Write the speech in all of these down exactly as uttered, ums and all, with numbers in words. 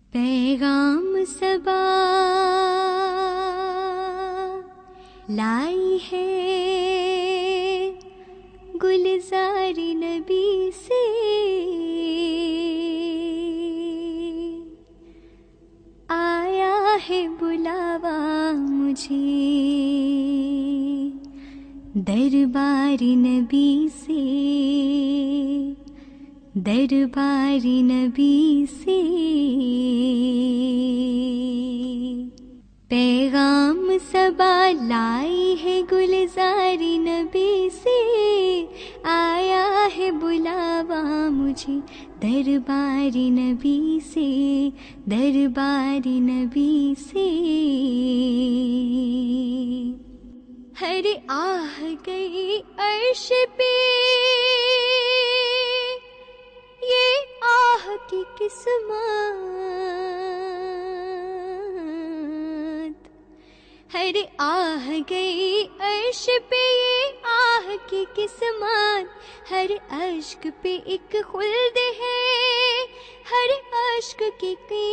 پیغام صبا لائی ہے گلزار نبی سے، آیا ہے بلاوا مجھے دربار نبی سے، دربار نبی سے۔ پیغام صبا لائی ہے گلزار نبی سے، آیا ہے بلاوا مجھے دربار نبی سے، دربار نبی سے۔ ہر آہ گئی عرش پہ یہ آہ کی قسمت، ہر آہ گئی عرش پہ یہ آہ کی قسمت، ہر اشک پہ ایک خلد ہے، ہر اشک کی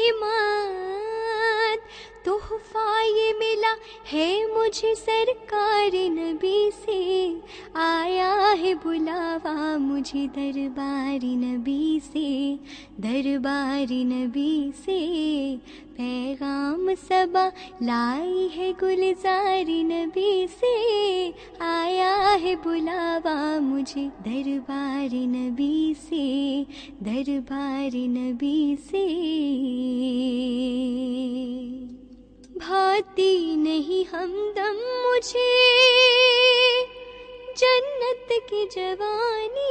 قیمت۔ تحفہ یہ ملا ہے مجھے سرکار نبی سے، آیا ہے بلاوا مجھے دربار نبی سے، دربار نبی سے۔ پیغام صبا لائی ہے گلزار نبی سے، آیا ہے بلاوا مجھے دربار نبی سے، دربار نبی سے۔ بھاتی نہیں ہمدم مجھے جنت کی جوانی،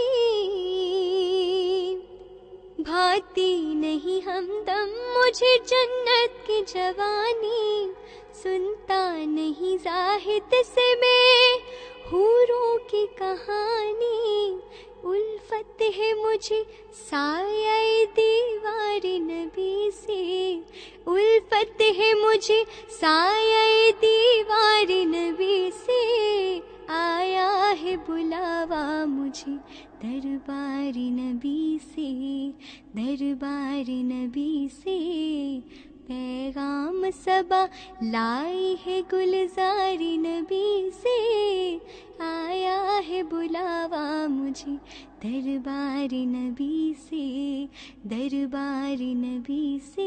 بھاتی نہیں ہمدم مجھے جنت کی جوانی، سنتا نہیں زاہد سے میں حوروں کی کہانی، الفت ہے مجھے سایہ دیوار نبی سے، الفت ہے مجھے سایہ دیوار نبی سے، آیا ہے بلاوا مجھے دربار نبی سے، دربار نبی سے۔ پیغام صبا لائی ہے گلزار نبی سے، آیا ہے بلاوا مجھے دربار نبی سے، دربار نبی سے۔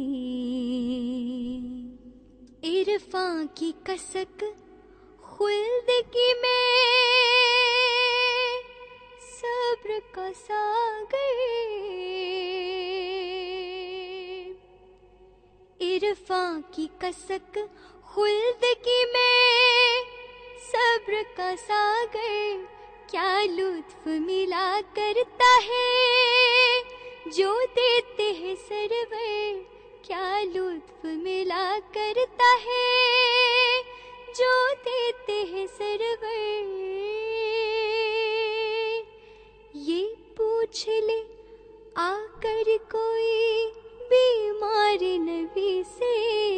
عرفاں کی کسک خلد کی میں صبر کا ساغر، عرفاں کی کسک خلد کی میں صبر کا ساغر، کیا لطف ملا کرتا ہے جو دیتے ہیں سرور، کیا لطف ملا کرتا ہے جو دیتے ہیں سرور۔ یہ پوچھ لے آ کر کوئی بیمار نبی سے،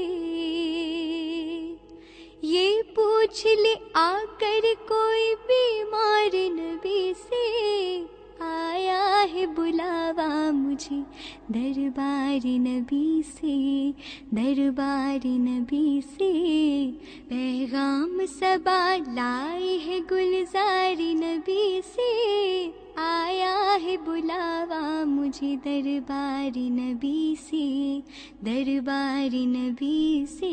یہ پوچھ لے آ کر کوئی بیمار نبی سے، آیا ہے بلاوا مجھے دربار نبی سے، دربار نبی سے۔ پیغام صبا لائی ہے گلزار نبی سے، آیا ہے بلاوا مجھے دربار نبی سے، دربار نبی سے۔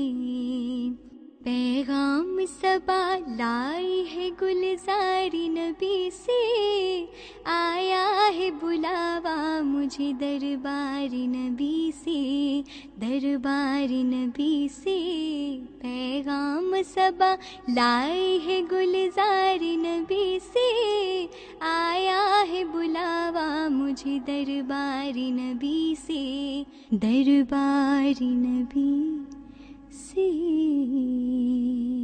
پیغام صبا لائی ہے گلزار نبی سے، آیا ہے بلاوا مجھے دربار نبی سے، دربار نبی سے۔ پیغام صبا لائی ہے گلزار نبی سے، آیا ہے بلاوا مجھے دربار نبی سے، دربار نبی سے۔